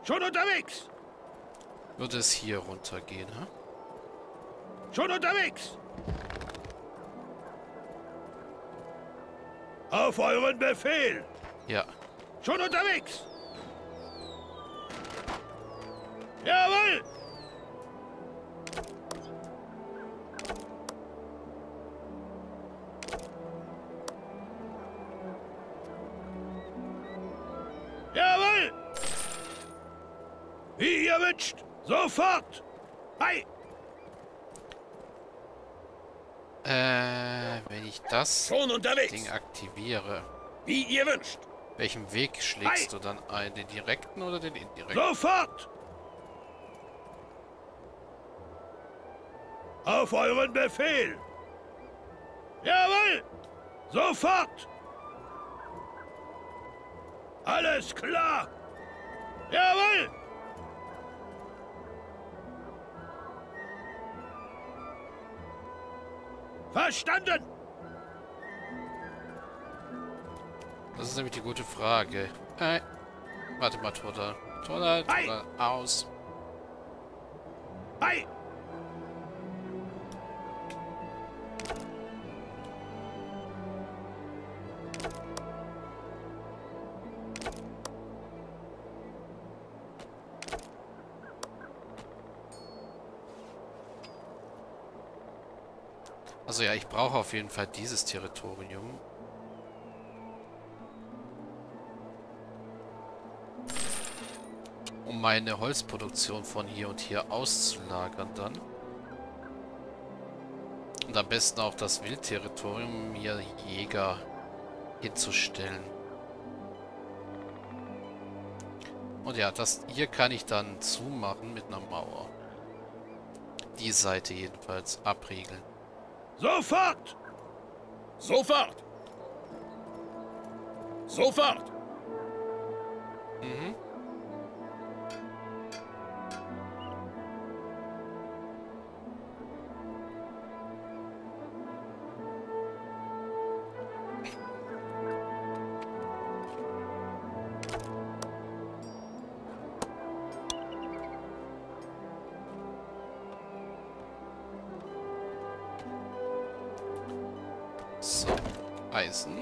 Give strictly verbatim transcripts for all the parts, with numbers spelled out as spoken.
Schon unterwegs! Würde es hier runtergehen, hä? Schon unterwegs! Auf euren Befehl! Ja. Schon unterwegs! Jawohl! Jawohl! Wie ihr wünscht! Sofort! Hi! Äh, wenn ich das Schon unterwegs! Ding aktiviere, Wie ihr wünscht! welchen Weg schlägst du dann ein? Den direkten oder den indirekten? Sofort! Auf euren Befehl! Jawohl! Sofort! Alles klar! Jawohl! Verstanden! Das ist nämlich die gute Frage. Äh, warte mal, Toda. Toda, Toda, aus. Hi! Also ja, ich brauche auf jeden Fall dieses Territorium. Um meine Holzproduktion von hier und hier auszulagern dann. Und am besten auch das Wildterritorium, um hier Jäger hinzustellen. Und ja, das hier kann ich dann zumachen mit einer Mauer. Die Seite jedenfalls abriegeln. Sofort! Sofort! Sofort! Mhm. So, Eisen.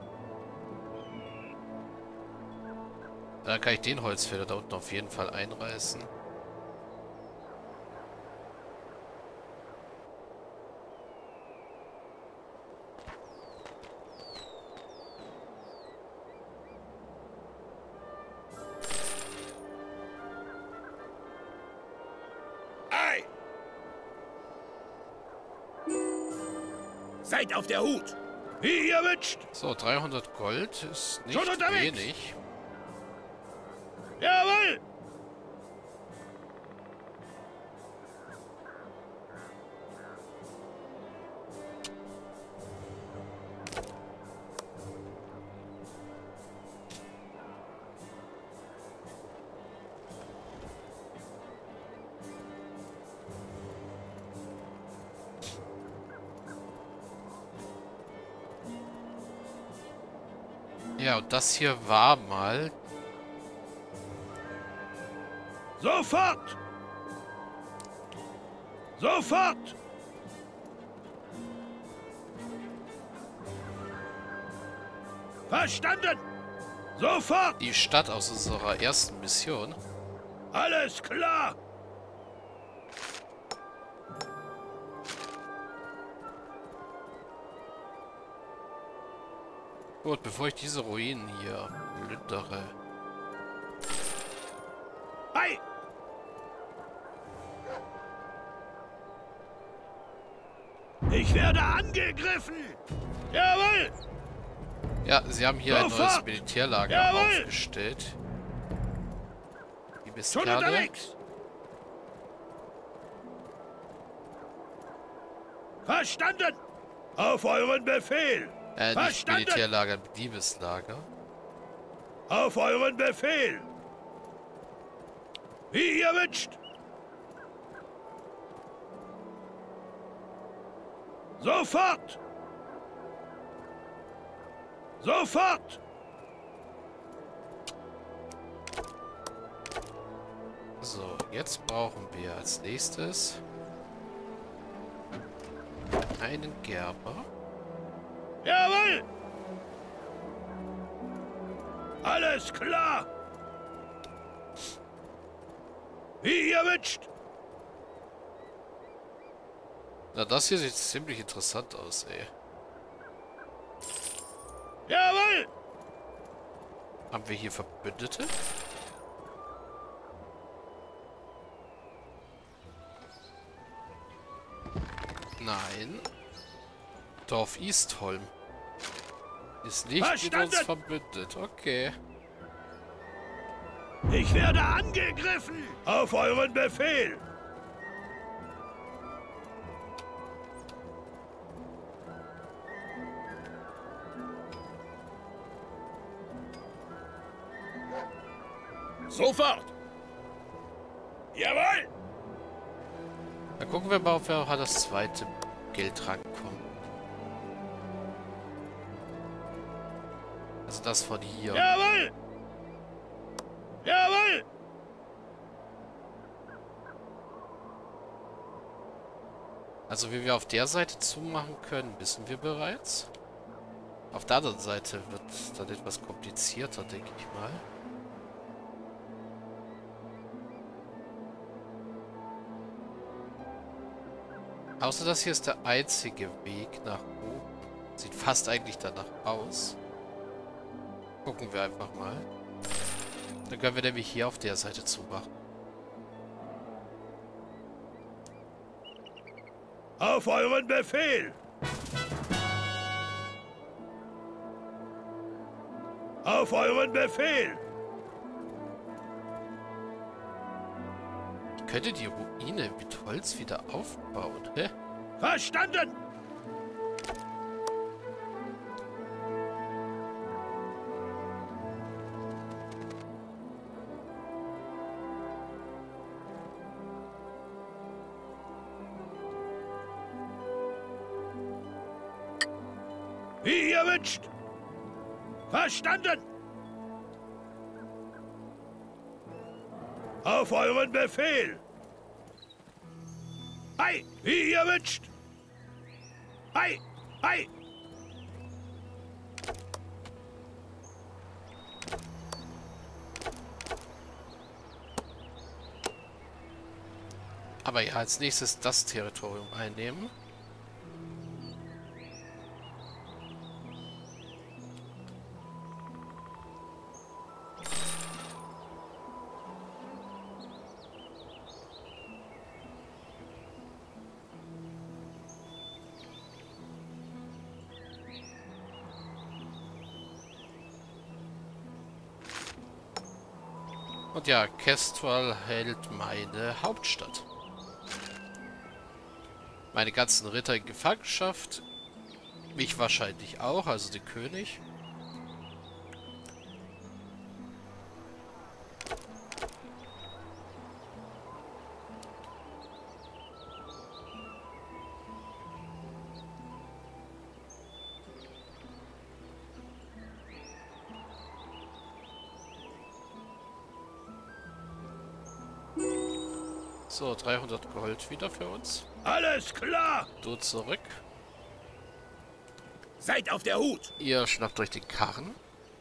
Dann kann ich den Holzfäller da unten auf jeden Fall einreißen. Ei! Seid auf der Hut! Wie ihr wünscht! So, dreihundert Gold ist nicht Schon unterwegs. wenig. Jawohl! Ja, und das hier war mal... Sofort! Sofort! Verstanden! Sofort! die Stadt aus unserer ersten Mission. Alles klar! Gut, bevor ich diese Ruinen hier plündere. Hi! Ich werde angegriffen! Jawohl! Ja, sie haben hier ein Sofort! neues Militärlager Jawohl! aufgestellt. Die Schon Mistkerle. unterwegs! Verstanden! Auf euren Befehl! Äh, nicht Verstanden! Militärlager, Liebeslager. Auf euren Befehl! Wie ihr wünscht! Sofort! Sofort! So, jetzt brauchen wir als nächstes einen Gerber. Jawohl! Alles klar! Wie ihr wünscht! Na, das hier sieht ziemlich interessant aus, ey. Jawohl! Haben wir hier Verbündete? Nein. Dorf Eastholm. Ist nicht mit uns verbündet. Okay. Ich werde angegriffen! Auf euren Befehl! Sofort! Jawohl! Dann gucken wir mal, ob wir auch an das zweite Geld rankommen. Also das von hier. Jawohl! Jawohl! Also wie wir auf der Seite zumachen können, wissen wir bereits. Auf der anderen Seite wird dann etwas komplizierter, denke ich mal. Außer das hier ist der einzige Weg nach oben. Sieht fast eigentlich danach aus. Gucken wir einfach mal. Dann können wir nämlich hier auf der Seite zumachen. Auf euren Befehl! Auf euren Befehl! Ich könnte die Ruine mit Holz wieder aufbauen, hä? Verstanden! Wie ihr wünscht! Verstanden! Auf euren Befehl! Ei, wie ihr wünscht! Ei, ei! Aber ja, als nächstes das Territorium einnehmen. Und ja, Kestrel hält meine Hauptstadt. Meine ganzen Ritter in Gefangenschaft. Mich wahrscheinlich auch, also den König. So, dreihundert Gold wieder für uns. Alles klar! Du zurück. Seid auf der Hut! Ihr schnappt euch den Karren.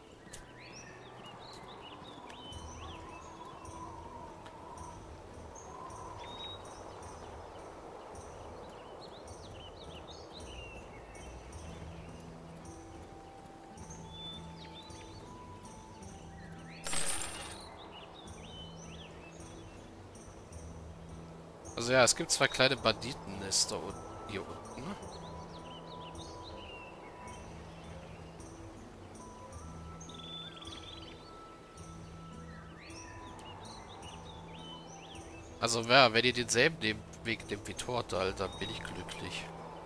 Also ja, es gibt zwei kleine Banditennester unten, hier unten. Also ja, wenn ihr denselben nehmt wegen dem Vitortal, dann bin ich glücklich.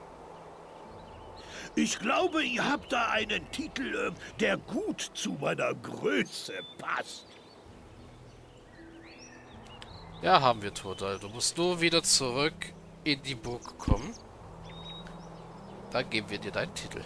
Ich glaube, ihr habt da einen Titel, äh, der gut zu meiner Größe passt. Ja, haben wir, Tordal. Du musst nur wieder zurück in die Burg kommen. Dann geben wir dir deinen Titel.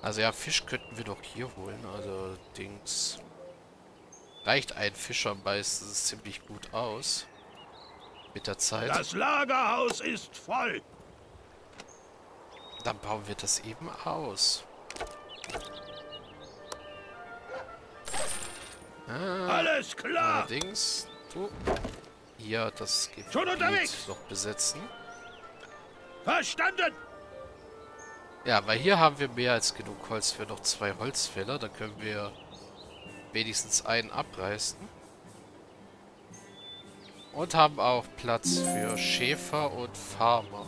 Also ja, Fisch könnten wir doch hier holen. Also Dings. Reicht ein Fischer meistens ziemlich gut aus. Mit der Zeit. Das Lagerhaus ist voll. Dann bauen wir das eben aus. Ah, Alles klar. allerdings, du hier das Gebiet Schon unterwegs. noch besetzen. Verstanden. Ja, weil hier haben wir mehr als genug Holz für noch zwei Holzfäller. Da können wir wenigstens einen abreißen. Und haben auch Platz für Schäfer und Farmer.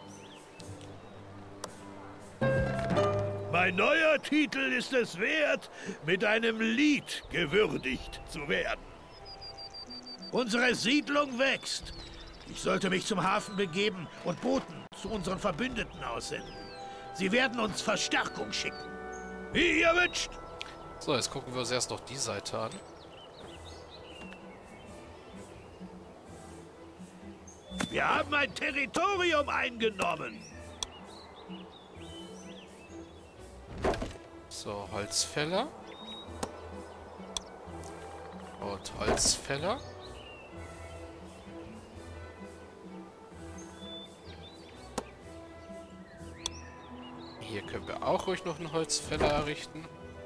Mein neuer Titel ist es wert, mit einem Lied gewürdigt zu werden. Unsere Siedlung wächst. Ich sollte mich zum Hafen begeben und Boten zu unseren Verbündeten aussenden. Sie werden uns Verstärkung schicken. Wie ihr wünscht. So, jetzt gucken wir uns erst noch die Seite an. Wir haben ein Territorium eingenommen. So, Holzfäller. Und Holzfäller. Hier können wir auch ruhig noch einen Holzfäller errichten.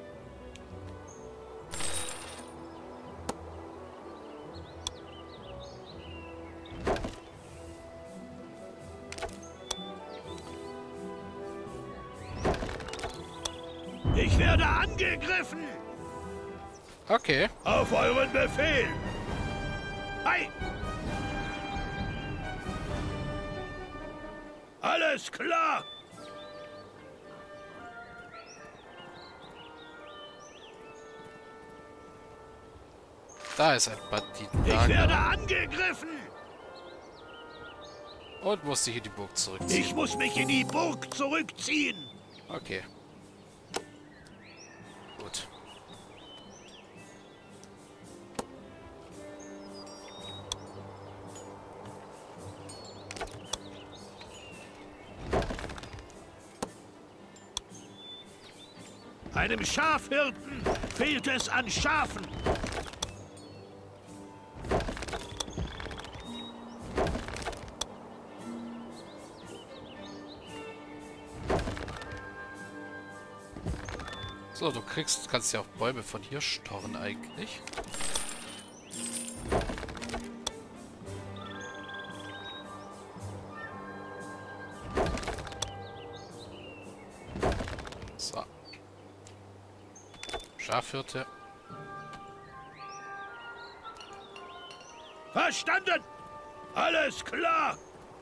Ich werde angegriffen. Okay. Auf euren Befehl. Hi. Alles klar. Da ist ein Ich Banditenlager. werde angegriffen. Und muss sich in die Burg zurückziehen. Ich muss mich in die Burg zurückziehen. Okay. Gut. Einem Schafhirten fehlt es an Schafen. So, du kriegst, kannst ja auch Bäume von hier storren eigentlich. So. Schafhirte. Verstanden. Alles klar.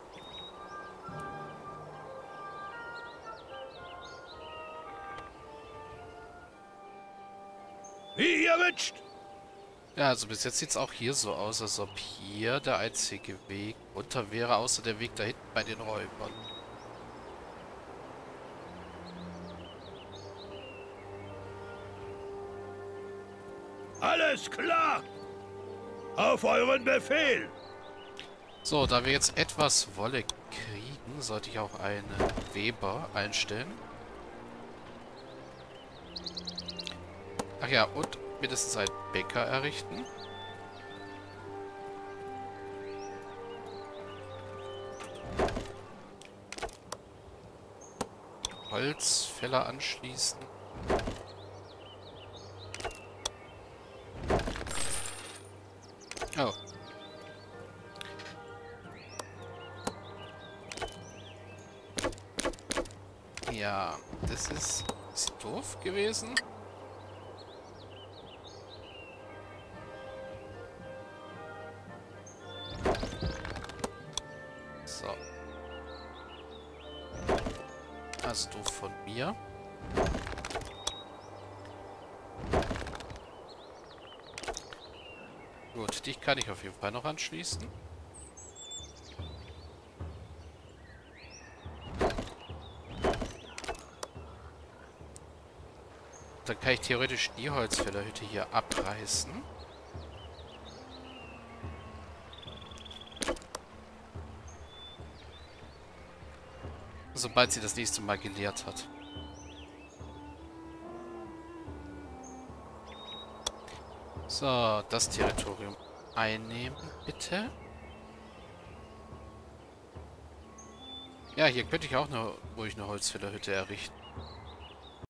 Wie ihr wünscht. Ja, also bis jetzt sieht es auch hier so aus, als ob hier der einzige Weg runter wäre, außer der Weg da hinten bei den Räubern. Alles klar. Auf euren Befehl. So, da wir jetzt etwas Wolle kriegen, sollte ich auch einen Weber einstellen. Ach ja, und mindestens einen Bäcker errichten. Holzfäller anschließen. Oh. Ja, das ist, ist doof gewesen. So. Also doof von mir. Gut, dich kann ich auf jeden Fall noch anschließen. Dann kann ich theoretisch die Holzfällerhütte hier abreißen. Sobald sie das nächste Mal geleert hat. So, das Territorium einnehmen, bitte. Ja, hier könnte ich auch eine, ruhig eine Holzfällerhütte errichten.